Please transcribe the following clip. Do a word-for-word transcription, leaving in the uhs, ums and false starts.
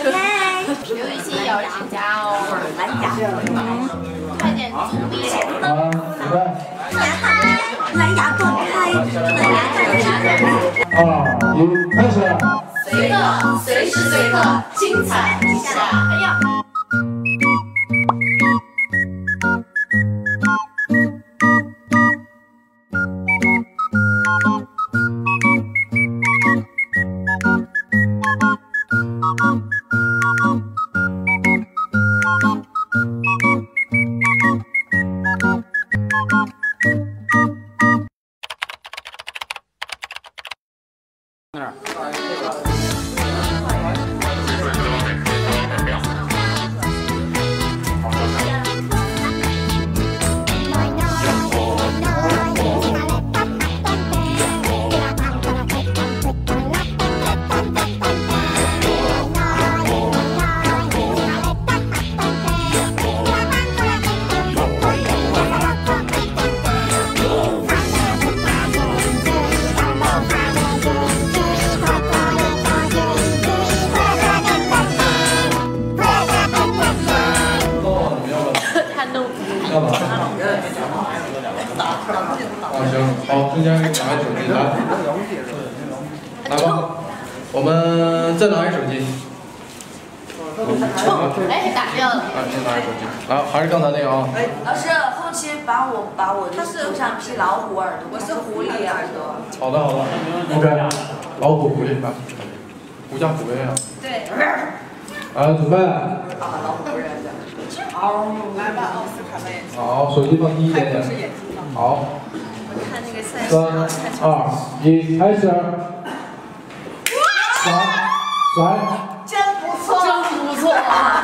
刘雨欣有人家哦， 蓝牙， 快点注意。 啊，准备。 蓝牙断开，蓝牙断开。 二一，开始。 随刻，随时随刻，精彩一下。哎呀！ 要吧？啊行，好，中间拿个手机来，来吧，我们再拿一手机。 哎，打掉了。 啊，先拿一手机。啊，还是刚才那个啊。 哎，老师，后期把我把我的头上披老虎耳朵，我是狐狸耳朵。 好的，好的。OK， 老虎狐狸来，狐假虎威啊。 对。 啊，准备。 啊，老虎人的。好，来吧，奥斯卡的眼睛。 好，手机放低一点点。好。 我看那个赛三二一，开始。甩甩。 真不错， 真不错。